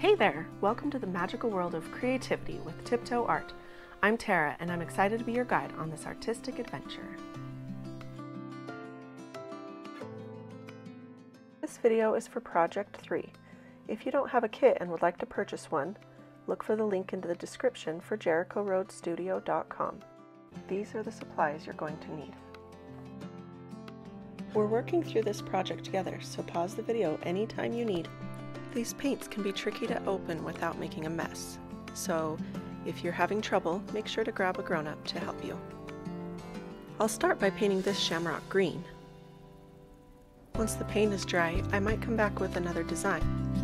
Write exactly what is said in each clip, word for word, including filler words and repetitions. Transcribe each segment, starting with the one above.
Hey there! Welcome to the magical world of creativity with Tiptoe Art. I'm Tara and I'm excited to be your guide on this artistic adventure. This video is for Project three. If you don't have a kit and would like to purchase one, look for the link in the description for jericho road studio dot com. These are the supplies you're going to need. We're working through this project together, so pause the video anytime you need. These paints can be tricky to open without making a mess, so if you're having trouble, make sure to grab a grown-up to help you. I'll start by painting this shamrock green. Once the paint is dry, I might come back with another design.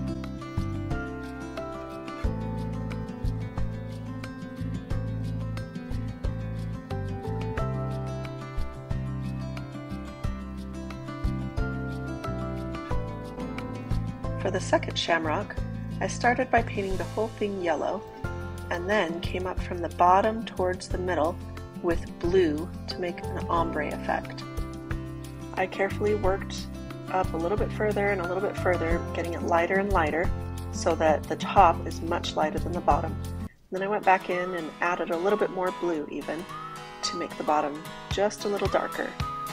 For the second shamrock, I started by painting the whole thing yellow, and then came up from the bottom towards the middle with blue to make an ombre effect. I carefully worked up a little bit further and a little bit further, getting it lighter and lighter so that the top is much lighter than the bottom. Then I went back in and added a little bit more blue even to make the bottom just a little darker.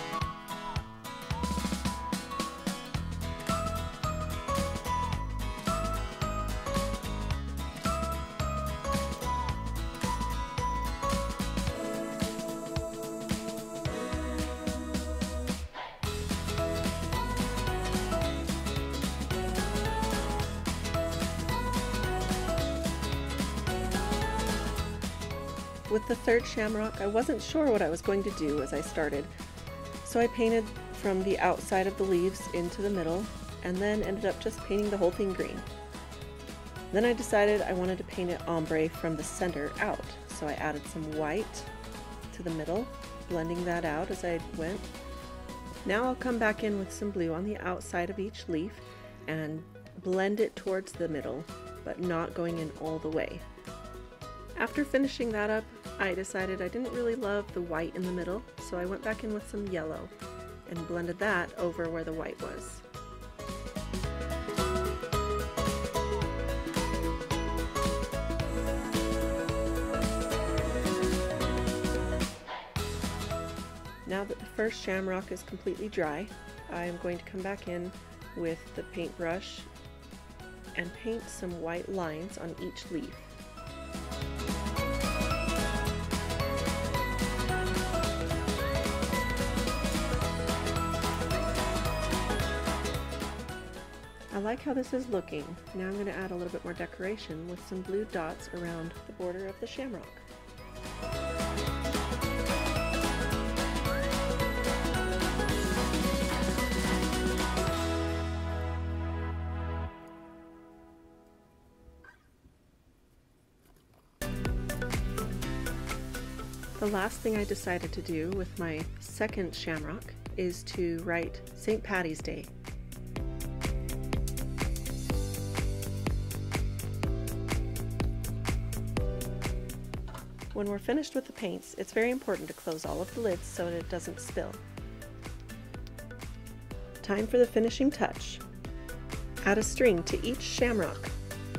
With the third shamrock, I wasn't sure what I was going to do as I started, so I painted from the outside of the leaves into the middle, and then ended up just painting the whole thing green. Then I decided I wanted to paint it ombre from the center out, so I added some white to the middle, blending that out as I went. Now I'll come back in with some blue on the outside of each leaf and blend it towards the middle, but not going in all the way. After finishing that up, I decided I didn't really love the white in the middle, so I went back in with some yellow and blended that over where the white was. Now that the first shamrock is completely dry, I am going to come back in with the paintbrush and paint some white lines on each leaf. I like how this is looking. Now I'm going to add a little bit more decoration with some blue dots around the border of the shamrock. The last thing I decided to do with my second shamrock is to write Saint Patty's Day. When we're finished with the paints, it's very important to close all of the lids so that it doesn't spill. Time for the finishing touch. Add a string to each shamrock.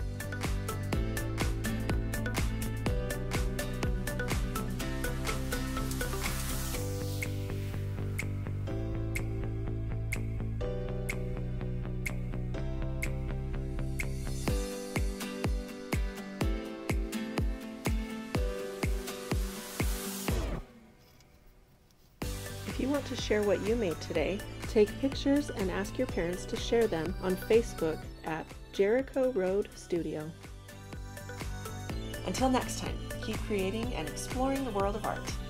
If you want to share what you made today, take pictures and ask your parents to share them on Facebook at Jericho Road Studio. Until next time, keep creating and exploring the world of art.